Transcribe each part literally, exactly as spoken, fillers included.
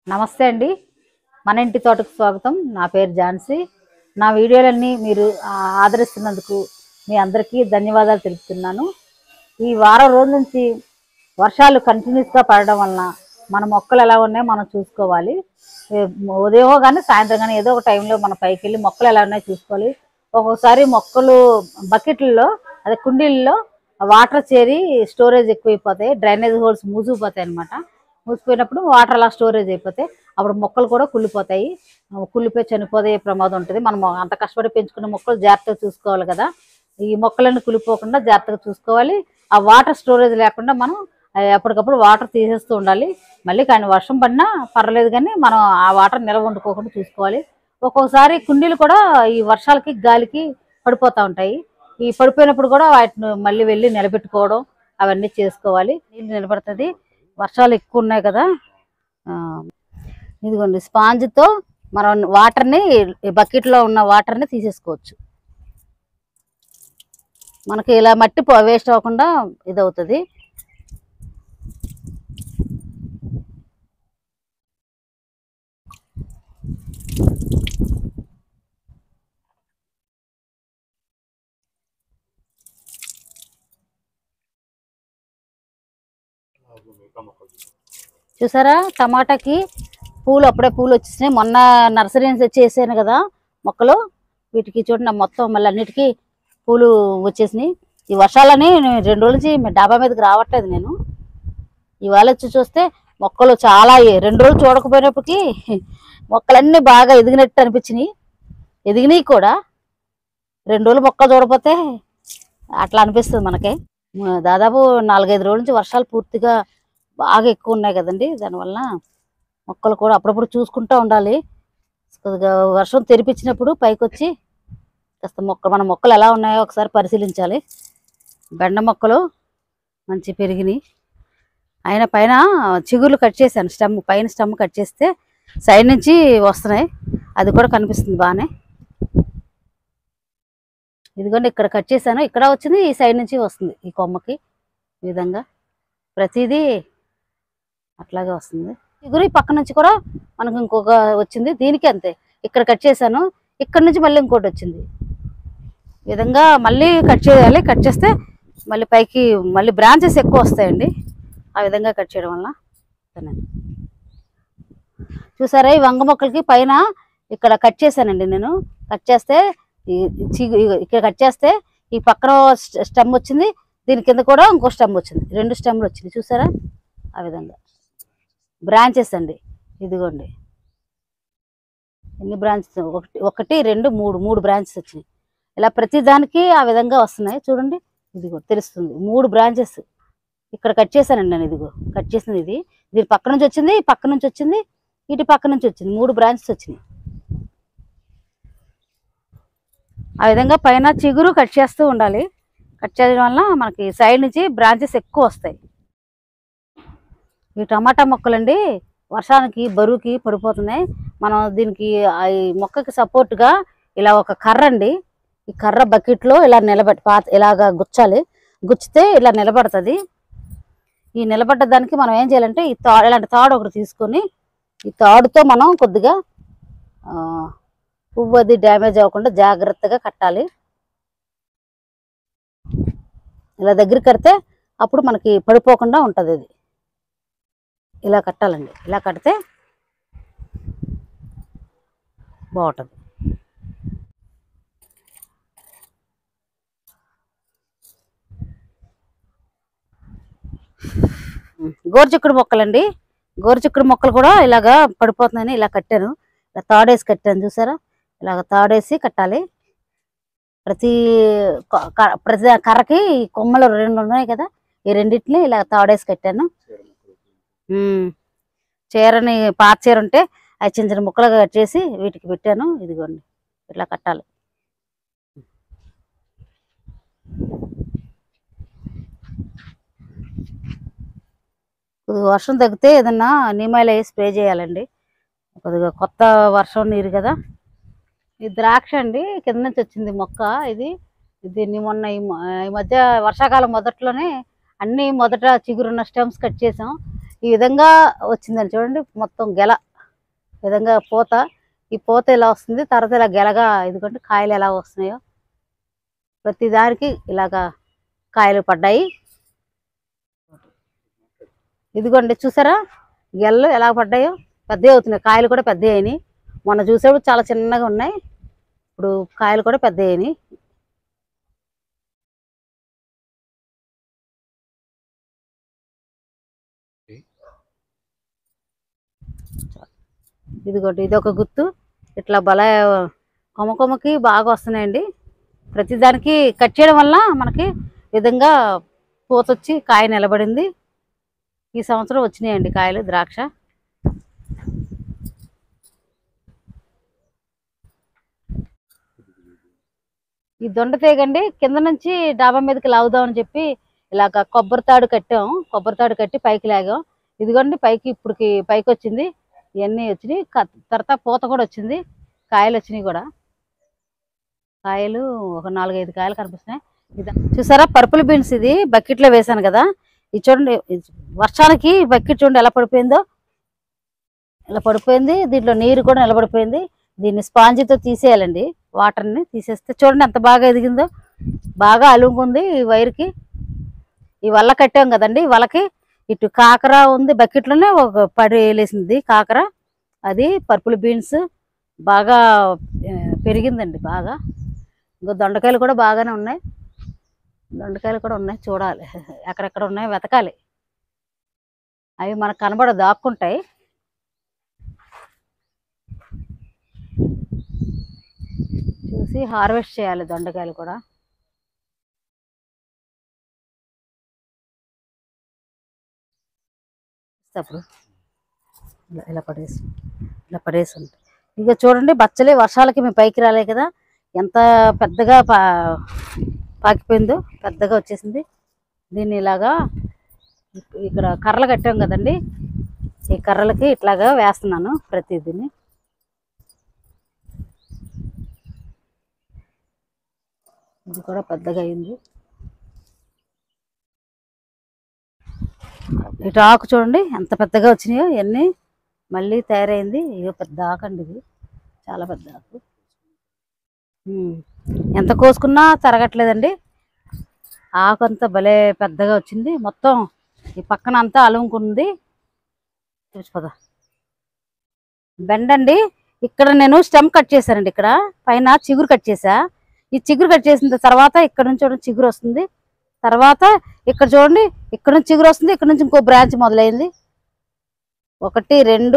నమస్తే అండి. మన ఇంటి తోటకు స్వాగతం. నా పేరు ఝాన్సీ. నా వీడియోలన్నీ మీరు ఆదరిస్తున్నందుకు మీ అందరికీ ధన్యవాదాలు తెలుపుతున్నాను. ఈ వారం రోజుల నుంచి వర్షాలు కంటిన్యూస్గా పడడం వలన మన మొక్కలు ఎలా ఉన్నాయో మనం చూసుకోవాలి. ఉదయం కానీ సాయంత్రం కానీ ఏదో ఒక టైంలో మన పైకి వెళ్ళి మొక్కలు ఎలా ఉన్నాయో చూసుకోవాలి. ఒక్కొక్కసారి మొక్కలు బకెట్లలో అదే కుండీల్లో వాటర్ చేరి స్టోరేజ్ ఎక్కువైపోతాయి, డ్రైనేజ్ హోల్స్ మూసుకుపోతాయి అన్నమాట. మూసిపోయినప్పుడు వాటర్ అలా స్టోరేజ్ అయిపోతాయి. అప్పుడు మొక్కలు కూడా కుళ్ళిపోతాయి, కుళ్ళిపోయి చనిపోతే ప్రమాదం ఉంటుంది. మనం అంత కష్టపడి పెంచుకున్న మొక్కలు జాగ్రత్తగా చూసుకోవాలి కదా. ఈ మొక్కలన్నీ కుళ్ళిపోకుండా జాగ్రత్తగా చూసుకోవాలి. ఆ వాటర్ స్టోరేజ్ లేకుండా మనం ఎప్పటికప్పుడు వాటర్ తీసేస్తూ ఉండాలి. మళ్ళీ కానీ వర్షం పడినా పర్లేదు కానీ మనం ఆ వాటర్ నిల్వ వండుకోకుండా చూసుకోవాలి. ఒక్కొక్కసారి కుండీలు కూడా ఈ వర్షాలకి గాలికి పడిపోతూ ఉంటాయి. ఈ పడిపోయినప్పుడు కూడా వాటిని మళ్ళీ వెళ్ళి నిలబెట్టుకోవడం అవన్నీ చేసుకోవాలి. నీళ్ళు నిలబడుతుంది. వర్షాలు ఎక్కువ ఉన్నాయి కదా. ఇదిగోండి, స్పాంజ్తో మనం వాటర్ని బకెట్లో ఉన్న వాటర్ని తీసేసుకోవచ్చు. మనకి ఇలా మట్టి వేస్ట్ అవ్వకుండా ఇదవుతుంది. చూసారా, టమాటాకి పూలు అప్పుడే పూలు వచ్చేసినాయి. మొన్న నర్సరీ నుంచి వచ్చేసాను కదా మొక్కలు, వీటికి చూడండి మొత్తం మళ్ళీ అన్నిటికీ పూలు వచ్చేసినాయి. ఈ వర్షాలని రెండు రోజుల నుంచి డాబా మీదకి రావట్లేదు నేను. ఇవాళ వచ్చి చూస్తే మొక్కలు చాలా రెండు రోజులు చూడకపోయినప్పటికీ మొక్కలన్నీ బాగా ఎదిగినట్టు అనిపించినాయి. ఎదిగినాయి కూడా. రెండు రోజులు మొక్కలు చూడకపోతే అట్లా అనిపిస్తుంది మనకి. దాదాపు నాలుగైదు రోజుల నుంచి వర్షాలు పూర్తిగా బాగా ఎక్కువ ఉన్నాయి కదండి. దానివల్ల మొక్కలు కూడా అప్పుడప్పుడు చూసుకుంటూ ఉండాలి. కొద్దిగా వర్షం తెరిపించినప్పుడు పైకి వచ్చి కాస్త మొక్క మన మొక్కలు ఎలా ఉన్నాయో ఒకసారి పరిశీలించాలి. బెండ మొక్కలు మంచి పెరిగినాయి. అయినా పైన చిగుర్లు కట్ చేశాను. స్టెమ్ పైన స్టెమ్ కట్ చేస్తే సైడ్ నుంచి వస్తున్నాయి. అది కూడా కనిపిస్తుంది బాగానే. ఇదిగోండి, ఇక్కడ కట్ చేశాను, ఇక్కడ వచ్చింది, ఈ సైడ్ నుంచి వస్తుంది ఈ కొమ్మకి. ఈ విధంగా ప్రతిదీ అట్లాగే వస్తుంది. చిగురు పక్క నుంచి కూడా మనకు ఇంకొక వచ్చింది. దీనికి అంతే, ఇక్కడ కట్ చేశాను, ఇక్కడ నుంచి మళ్ళీ ఇంకోటి వచ్చింది. ఈ విధంగా మళ్ళీ కట్ చేయాలి. కట్ చేస్తే మళ్ళీ పైకి మళ్ళీ బ్రాంచెస్ ఎక్కువ వస్తాయండి. ఆ విధంగా కట్ చేయడం వల్ల. చూసారా, ఈ వంగ మొక్కలకి పైన ఇక్కడ కట్ చేశానండి నేను. కట్ చేస్తే ఈ చిగు ఇక్కడ కట్ చేస్తే ఈ పక్కన స్టెమ్ వచ్చింది, దీని కింద కూడా ఇంకో స్టెమ్ వచ్చింది. రెండు స్టెమ్లు వచ్చింది చూసారా. ఆ విధంగా బ్రాంచెస్ అండి. ఇదిగోండి ఎన్ని బ్రాంచెస్, ఒకటి ఒకటి రెండు మూడు మూడు బ్రాంచెస్ వచ్చినాయి. ఇలా ప్రతి దానికి ఆ విధంగా వస్తున్నాయి చూడండి. ఇదిగో తెలుస్తుంది, మూడు బ్రాంచెస్ ఇక్కడ కట్ చేశానండి నేను. ఇదిగో కట్ చేసింది ఇది, దీని పక్క నుంచి వచ్చింది, పక్క నుంచి వచ్చింది, ఇటు పక్క నుంచి వచ్చింది, మూడు బ్రాంచెస్ వచ్చినాయి. ఆ విధంగా పైన చిగురు కట్ చేస్తూ ఉండాలి. కట్ చేయడం వల్ల మనకి సైడ్ నుంచి బ్రాంచెస్ ఎక్కువ వస్తాయి. ఈ టమాటా మొక్కలండి వర్షానికి బరువుకి పడిపోతున్నాయి. మనం దీనికి ఈ మొక్కకి సపోర్ట్గా ఇలా ఒక కర్ర అండి, ఈ కర్ర బకెట్లో ఇలా నిలబెట్టి పాత ఇలాగా గుచ్చాలి. గుచ్చితే ఇలా నిలబడుతుంది. ఈ నిలబడ్డ దానికి మనం ఏం చేయాలంటే ఈ తా ఇలాంటి తాడు ఒకటి తీసుకొని ఈ తాడుతో మనం కొద్దిగా పువ్వు అది డ్యామేజ్ అవ్వకుండా జాగ్రత్తగా కట్టాలి. ఇలా దగ్గర కడితే అప్పుడు మనకి పడిపోకుండా ఉంటుంది. ఇది ఇలా కట్టాలండి. ఇలా కడితే బాగుంటుంది. గోరుచిక్కుడు మొక్కలండి, గోరుచిక్కుడు మొక్కలు కూడా ఇలాగా పడిపోతున్నాయని ఇలా కట్టాను. ఇలా తాడేసి కట్టాను చూసారా. ఇలాగ తాడేసి కట్టాలి. ప్రతి ప్రతి కర్రకి కొమ్మలు రెండు ఉన్నాయి కదా, ఈ రెండింటిని ఇలా తాడేసి కట్టాను. చీరని పాత చీర ఉంటే అవి చిన్న చిన్న ముక్కలుగా కట్ చేసి వీటికి పెట్టాను. ఇదిగోండి ఇట్లా కట్టాలి. కొద్దిగా వర్షం తగ్గితే ఏదన్నా నీమాయిల్ వేసి స్ప్రే చేయాలండి. కొద్దిగా కొత్త వర్షం నీరు కదా. ఈ ద్రాక్ష అండి కింద నుంచి వచ్చింది మొక్క. ఇది దీన్ని మొన్న ఈ మధ్య వర్షాకాలం మొదట్లోనే అన్ని మొదట చిగురున్న స్టెమ్స్ కట్ చేసాం. ఈ విధంగా వచ్చిందని చూడండి, మొత్తం గెల విధంగా పూత, ఈ పూత ఇలా వస్తుంది. తర్వాత ఇలా గెలగా ఇదిగోండి కాయలు ఎలా వస్తున్నాయో ప్రతి దానికి ఇలాగా కాయలు పడ్డాయి. ఇదిగోండి చూసారా గెలలు ఎలా పడ్డాయో, పెద్దవి అవుతున్నాయి. కాయలు కూడా పెద్ద అయినాయి. మొన్న చూసేప్పుడు చాలా చిన్నగా ఉన్నాయి, ఇప్పుడు కాయలు కూడా పెద్ద అయినాయి. ఇదిగోండి ఇది ఒక గుత్తు. ఇట్లా బల కొమ్మ కొమ్మకి బాగా వస్తున్నాయండి. ప్రతిదానికి కట్ చేయడం వల్ల మనకి విధంగా పూతొచ్చి కాయ నిలబడింది. ఈ సంవత్సరం వచ్చినాయండి కాయలు ద్రాక్ష. ఈ దొండ తీగండి కింద నుంచి డాబా మీదకి లాగుదామని చెప్పి ఇలాగ కొబ్బరి తాడు కట్టాం. కొబ్బరి తాడు కట్టి పైకి లాగాం. ఇదిగోండి పైకి ఇప్పటికి పైకి వచ్చింది. ఇవన్నీ వచ్చినాయి. తర్వాత పూత కూడా వచ్చింది, కాయలు వచ్చినాయి కూడా. కాయలు ఒక నాలుగైదు కాయలు కనిపిస్తున్నాయి. ఇది చూసారా పర్పుల్ బీన్స్, ఇది బకెట్లో వేసాను కదా. ఇది చూడండి వర్షానికి బకెట్ చూడండి ఎలా పడిపోయిందో, ఇలా పడిపోయింది. దీంట్లో నీరు కూడా నిలబడిపోయింది. దీన్ని స్పాంజితో తీసేయాలండి, వాటర్ని తీసేస్తే చూడండి ఎంత బాగా ఎదిగిందో, బాగా అలుముకుంది. ఈ వైర్కి ఈ వల్ల కట్టాం కదండి, వలకి ఇటు కాకర ఉంది బకెట్లోనే ఒక పడి వేలేసింది కాకర. అది పర్పుల్ బీన్స్ బాగా పెరిగిందండి బాగా. ఇంకో దొండకాయలు కూడా బాగానే ఉన్నాయి, దొండకాయలు కూడా ఉన్నాయి. చూడాలి ఎక్కడెక్కడ ఉన్నాయి వెతకాలి, అవి మనకు కనబడదు దాక్కుంటాయి. చూసి హార్వెస్ట్ చేయాలి దొండకాయలు కూడా. అప్పుడు ఇలా ఇలా పడేసి ఇలా పడేసి ఉంటాయి. ఇక చూడండి బచ్చలే వర్షాలకి మేము పైకి రాలే కదా, ఎంత పెద్దగా పా పాకిపోయిందో, పెద్దగా వచ్చేసింది. దీన్ని ఇలాగా ఇక్కడ కర్రలు కట్టాం కదండి, ఈ కర్రలకి ఇట్లాగా వేస్తున్నాను ప్రతిదీని. ఇది కూడా పెద్దగా అయింది. ఇటు ఆకు చూడండి ఎంత పెద్దగా వచ్చినాయో, ఇవన్నీ మళ్ళీ తయారైంది. ఇక పెద్ద ఆకు అండి, ఇది చాలా పెద్ద ఆకు. ఎంత కోసుకున్నా తరగట్లేదండి. ఆకు అంతా భలే పెద్దగా వచ్చింది. మొత్తం ఈ పక్కన అంతా అలుముకుంది. చూసిపోదా బెండండి. ఇక్కడ నేను స్టెమ్ కట్ చేశానండి, ఇక్కడ పైన చిగురు కట్ చేసా. ఈ చిగురు కట్ చేసిన తర్వాత ఇక్కడ నుంచి చూడండి చిగురు వస్తుంది. తర్వాత ఇక్కడ చూడండి ఇక్కడ నుంచి చిగురు వస్తుంది, ఇక్కడ నుంచి ఇంకో బ్రాంచ్ మొదలైంది. ఒకటి రెండు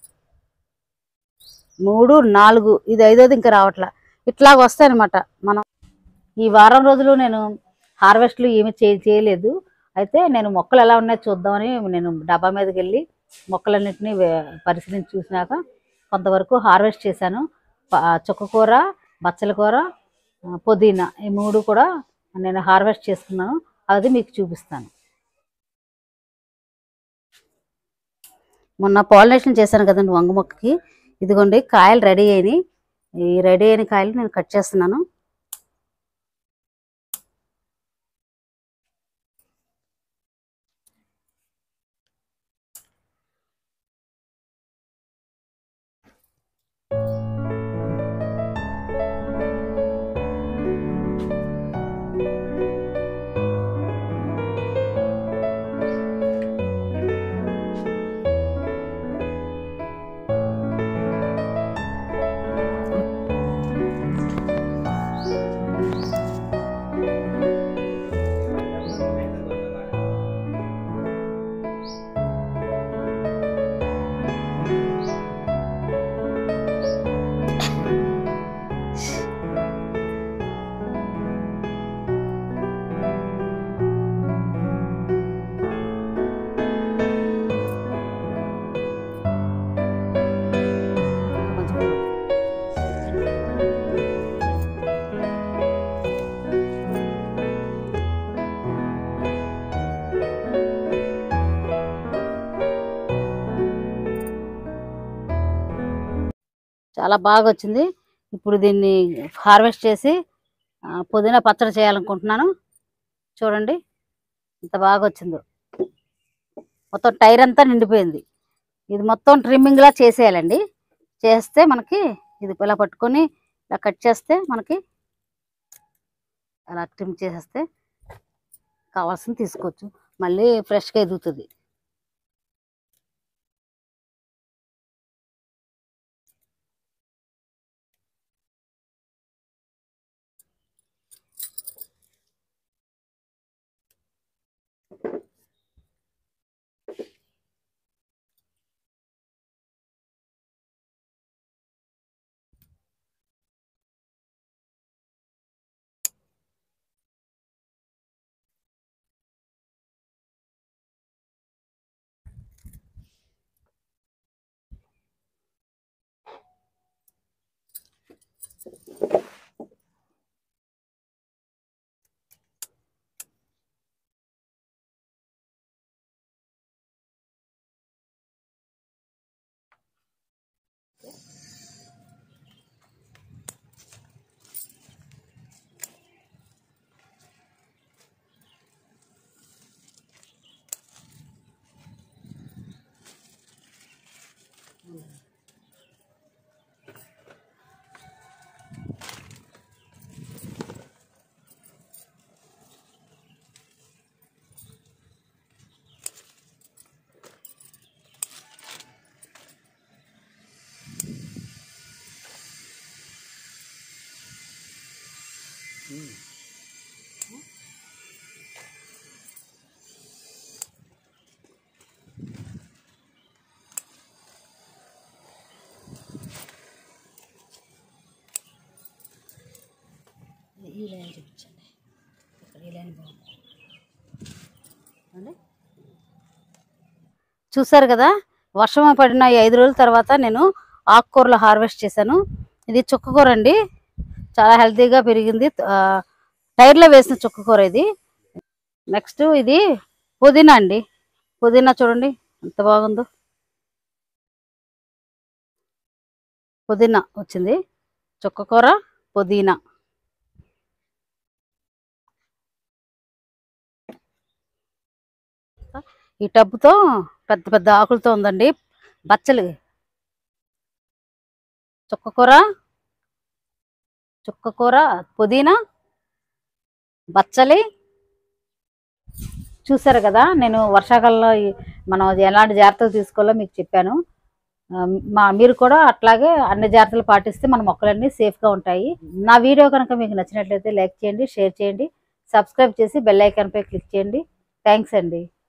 మూడు నాలుగు, ఇది ఐదోది ఇంకా రావట్లా. ఇట్లాగ వస్తాయి అనమాట. మనం ఈ వారం రోజులు నేను హార్వెస్ట్లు ఏమి చేయలేదు. అయితే నేను మొక్కలు ఎలా ఉన్నాయో చూద్దామని నేను డబ్బా మీదకి వెళ్ళి మొక్కలన్నింటినీ పరిశీలించి చూసినాక కొంతవరకు హార్వెస్ట్ చేశాను. చుక్కకూర, బచ్చల కూర, పుదీనా, ఈ మూడు కూడా నేను హార్వెస్ట్ చేసుకున్నాను. అది మీకు చూపిస్తాను. మొన్న పాలినేషన్ చేశాను కదండి వంగ మొక్కకి. ఇదిగోండి కాయలు రెడీ అయినాయి. ఈ రెడీ అయిన కాయలు నేను కట్ చేస్తున్నాను. చాలా బాగా వచ్చింది. ఇప్పుడు దీన్ని హార్వెస్ట్ చేసి పుదీనా పచ్చడి చేయాలనుకుంటున్నాను. చూడండి ఎంత బాగా వచ్చిందో, మొత్తం టైర్ అంతా నిండిపోయింది. ఇది మొత్తం ట్రిమ్మింగ్లా చేసేయాలండి. చేస్తే మనకి ఇది ఇలా పట్టుకొని ఇలా కట్ చేస్తే మనకి అలా ట్రిమ్ చేసేస్తే కావాల్సింది తీసుకోవచ్చు, మళ్ళీ ఫ్రెష్గా ఎదుగుతుంది. ఈ లైన్ చూపించండి, ఇక్కడ ఈ లైన్ బాగుంది. చూసారు కదా, వర్షం పడిన ఐదు రోజుల తర్వాత నేను ఆకుకూరలు హార్వెస్ట్ చేశాను. ఇది చుక్కకూర అండి, చాలా హెల్తీగా పెరిగింది. టైర్లో వేసిన చుక్కకూర ఇది. నెక్స్ట్ ఇది పుదీనా అండి, పుదీనా చూడండి ఎంత బాగుందో, పుదీనా వచ్చింది. చుక్కకూర, పుదీనా. ఈ టబ్బుతో పెద్ద పెద్ద ఆకులతో ఉందండి. బచ్చలి చుక్కకూర, చుక్కకూర, పుదీనా, బచ్చలి. చూసారు కదా, నేను వర్షాకాలంలో మనం ఎలాంటి జాగ్రత్తలు తీసుకోవాలో మీకు చెప్పాను. మా మీరు కూడా అట్లాగే అన్ని జాగ్రత్తలు పాటిస్తే మన మొక్కలన్నీ సేఫ్గా ఉంటాయి. నా వీడియో కనుక మీకు నచ్చినట్లయితే లైక్ చేయండి, షేర్ చేయండి, సబ్స్క్రైబ్ చేసి బెల్ ఐకాన్పై క్లిక్ చేయండి. థ్యాంక్స్ అండి.